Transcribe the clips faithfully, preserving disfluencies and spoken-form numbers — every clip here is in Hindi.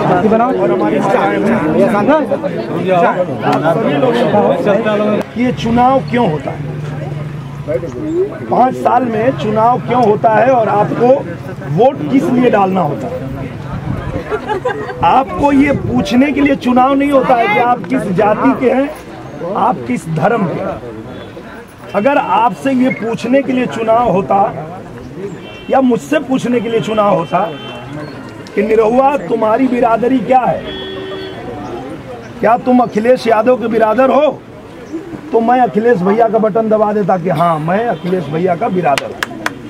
और हमारी सभी लोगों ये चुनाव क्यों होता है, पाँच साल में चुनाव क्यों होता है और आपको वोट किस लिए डालना होता है। आपको ये पूछने के लिए चुनाव नहीं होता है कि आप किस जाति के हैं, आप किस धर्म के हैं। अगर आपसे ये पूछने के लिए चुनाव होता या मुझसे पूछने के लिए चुनाव होता कि निरहुआ तुम्हारी बिरादरी क्या है, क्या तुम अखिलेश यादव के बिरादर हो, तो मैं अखिलेश भैया का बटन दबा देता कि हाँ मैं अखिलेश भैया का बिरादर हूं।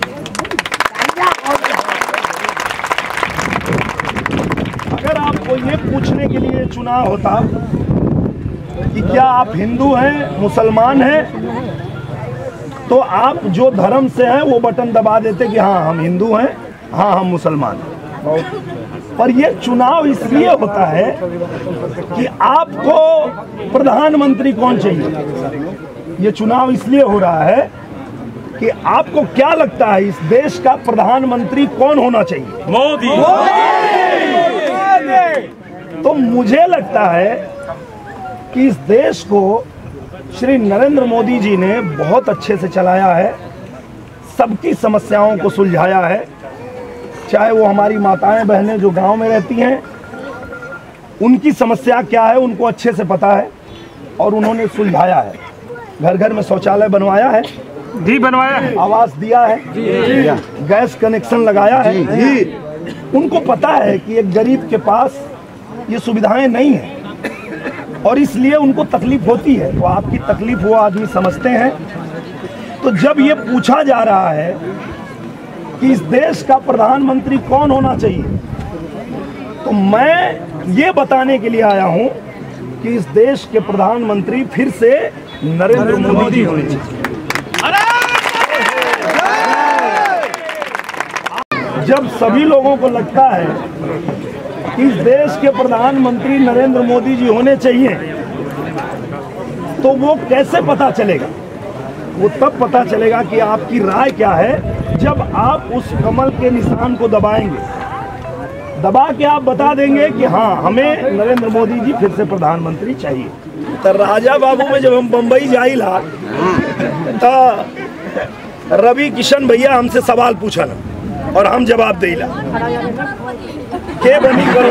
अगर आपको ये पूछने के लिए चुनाव होता कि क्या आप हिंदू हैं, मुसलमान हैं, तो आप जो धर्म से हैं वो बटन दबा देते कि हाँ हम हिंदू हैं, हाँ हम मुसलमान हैं। पर ये चुनाव इसलिए होता है कि आपको प्रधानमंत्री कौन चाहिए। ये चुनाव इसलिए हो रहा है कि आपको क्या लगता है इस देश का प्रधानमंत्री कौन होना चाहिए। मोदी। तो मुझे लगता है कि इस देश को श्री नरेंद्र मोदी जी ने बहुत अच्छे से चलाया है, सबकी समस्याओं को सुलझाया है। चाहे वो हमारी माताएं बहनें जो गांव में रहती हैं, उनकी समस्या क्या है उनको अच्छे से पता है और उन्होंने सुलझाया है। घर घर में शौचालय बनवाया है जी, बनवाया है, आवास दिया है जी, गैस कनेक्शन लगाया है जी। उनको पता है कि एक गरीब के पास ये सुविधाएं नहीं है और इसलिए उनको तकलीफ होती है, तो आपकी तकलीफ वो आदमी समझते हैं। तो जब ये पूछा जा रहा है कि इस देश का प्रधानमंत्री कौन होना चाहिए, तो मैं ये बताने के लिए आया हूं कि इस देश के प्रधानमंत्री फिर से नरेंद्र मोदी जी होने चाहिए। जब सभी लोगों को लगता है कि इस देश के प्रधानमंत्री नरेंद्र मोदी जी होने चाहिए, तो वो कैसे पता चलेगा? वो तब पता चलेगा कि आपकी राय क्या है जब आप उस कमल के निशान को दबाएंगे, दबा के आप बता देंगे कि हाँ हमें नरेंद्र मोदी जी फिर से प्रधानमंत्री चाहिए। तो राजा बाबू में जब हम बम्बई जाइला तो रवि किशन भैया हमसे सवाल पूछा ना और हम जवाब देला के बनी करो।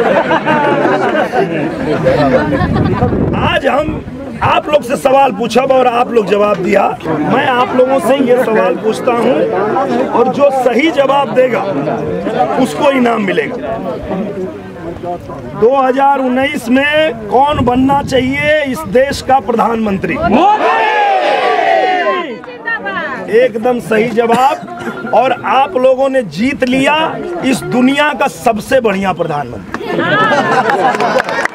आज हम आप लोग से सवाल पूछा और आप लोग जवाब दिया। मैं आप लोगों से ये सवाल पूछता हूं और जो सही जवाब देगा उसको इनाम मिलेगा। दो हज़ार उन्नीस में कौन बनना चाहिए इस देश का प्रधानमंत्री? एकदम सही जवाब और आप लोगों ने जीत लिया इस दुनिया का सबसे बढ़िया प्रधानमंत्री।